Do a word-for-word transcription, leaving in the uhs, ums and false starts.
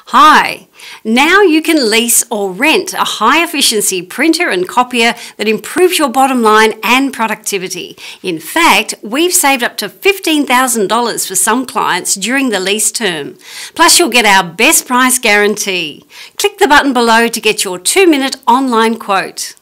Hi! Now you can lease or rent a high-efficiency printer and copier that improves your bottom line and productivity. In fact, we've saved up to fifteen thousand dollars for some clients during the lease term. Plus, you'll get our best price guarantee. Click the button below to get your two-minute online quote.